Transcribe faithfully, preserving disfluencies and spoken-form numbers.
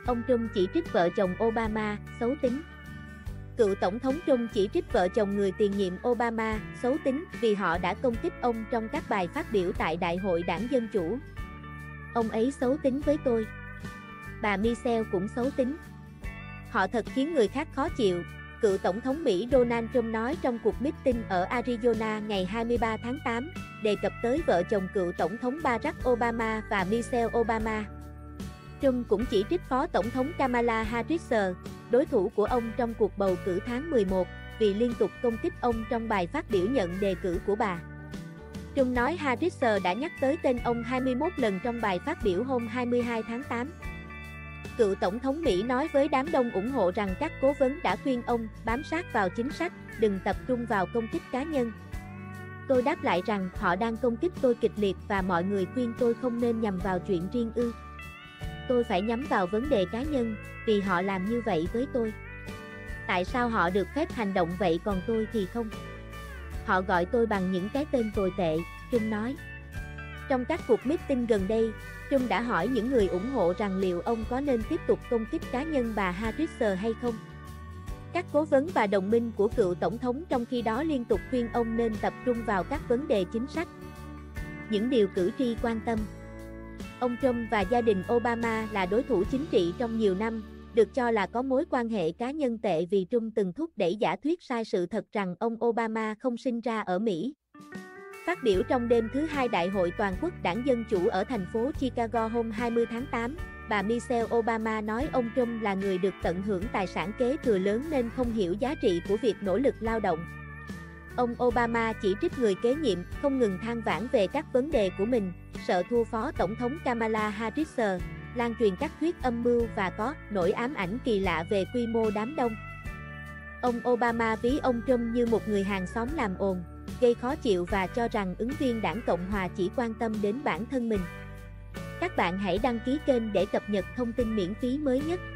Ông Trump chỉ trích vợ chồng Obama, xấu tính. Cựu Tổng thống Trump chỉ trích vợ chồng người tiền nhiệm Obama, xấu tính, vì họ đã công kích ông trong các bài phát biểu tại Đại hội Đảng Dân Chủ. Ông ấy xấu tính với tôi. Bà Michelle cũng xấu tính. Họ thật khiến người khác khó chịu, cựu Tổng thống Mỹ Donald Trump nói trong cuộc meeting ở Arizona ngày hai mươi ba tháng tám, đề cập tới vợ chồng cựu Tổng thống Barack Obama và Michelle Obama. Trump cũng chỉ trích Phó Tổng thống Kamala Harris, đối thủ của ông trong cuộc bầu cử tháng mười một, vì liên tục công kích ông trong bài phát biểu nhận đề cử của bà. Trump nói Harris đã nhắc tới tên ông hai mươi mốt lần trong bài phát biểu hôm hai mươi hai tháng tám. Cựu Tổng thống Mỹ nói với đám đông ủng hộ rằng các cố vấn đã khuyên ông bám sát vào chính sách, đừng tập trung vào công kích cá nhân. Tôi đáp lại rằng họ đang công kích tôi kịch liệt và mọi người khuyên tôi không nên nhằm vào chuyện riêng ư. Tôi phải nhắm vào vấn đề cá nhân, vì họ làm như vậy với tôi. Tại sao họ được phép hành động vậy còn tôi thì không? Họ gọi tôi bằng những cái tên tồi tệ, Trump nói. Trong các cuộc meeting gần đây, Trump đã hỏi những người ủng hộ rằng liệu ông có nên tiếp tục công kích cá nhân bà Harris hay không. Các cố vấn và đồng minh của cựu tổng thống trong khi đó liên tục khuyên ông nên tập trung vào các vấn đề chính sách. Những điều cử tri quan tâm. Ông Trump và gia đình Obama là đối thủ chính trị trong nhiều năm, được cho là có mối quan hệ cá nhân tệ vì Trump từng thúc đẩy giả thuyết sai sự thật rằng ông Obama không sinh ra ở Mỹ. Phát biểu trong đêm thứ hai Đại hội Toàn quốc Đảng Dân Chủ ở thành phố Chicago hôm hai mươi tháng tám, bà Michelle Obama nói ông Trump là người được tận hưởng tài sản kế thừa lớn nên không hiểu giá trị của việc nỗ lực lao động. Ông Obama chỉ trích người kế nhiệm, không ngừng than vãn về các vấn đề của mình, sợ thua Phó Tổng thống Kamala Harris, lan truyền các thuyết âm mưu và có nỗi ám ảnh kỳ lạ về quy mô đám đông. Ông Obama ví ông Trump như một người hàng xóm làm ồn, gây khó chịu và cho rằng ứng viên Đảng Cộng Hòa chỉ quan tâm đến bản thân mình. Các bạn hãy đăng ký kênh để cập nhật thông tin miễn phí mới nhất.